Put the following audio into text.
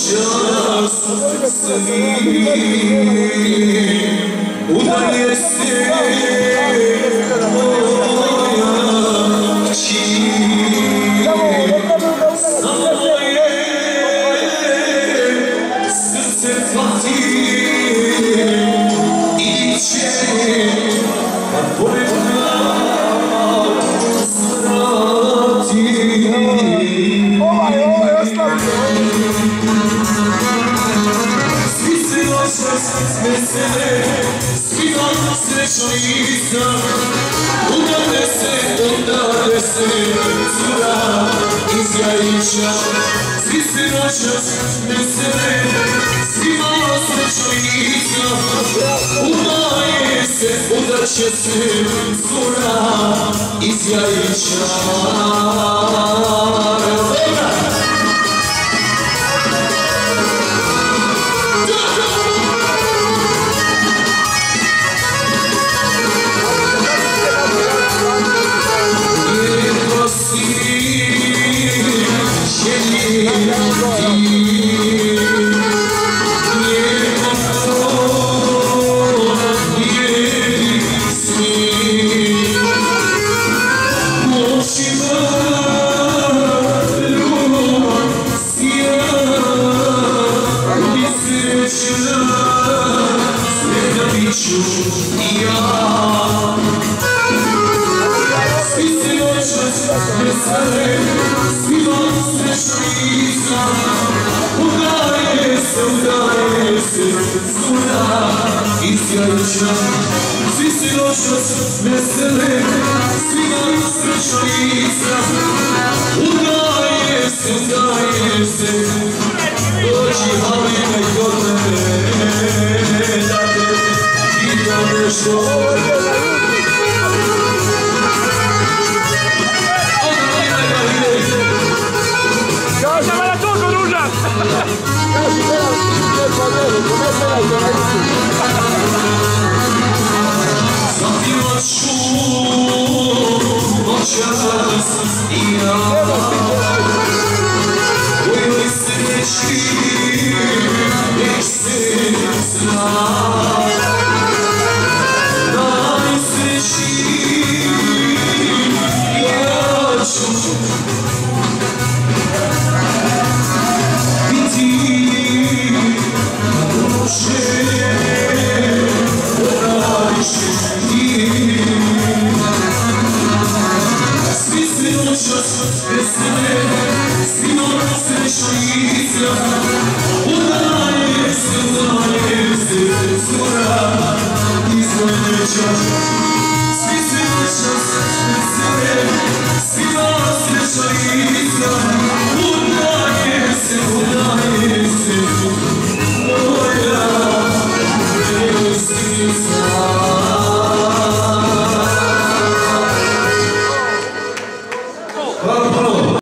noćas svi udalje se moja čir. Samo je srce hvati i će kad pored nas vrati. Svi se noćas vesele, svi dan srećno lica, udade se cura iz jajića. Svi se noćas vesele, svi dan srećno lica, udaće se cura iz jajića. Svi se noćas vesele, svi vam srećno lica, udaje se cura iz jajića. Svi se noćas vesele, svi vam srećno lica, udaje se dođi Halina i kod mene, da te pitam nešto. Zapila ću noćas i ja, u ovoj sreći već se zna. Daj sreći ja ću biti duše. Svi se noćas vesele, svi vam srećno lica, udaje se cura iz jajića. Svi se noćas vesele, svi vam srećno lica, udaje se moja nevestica.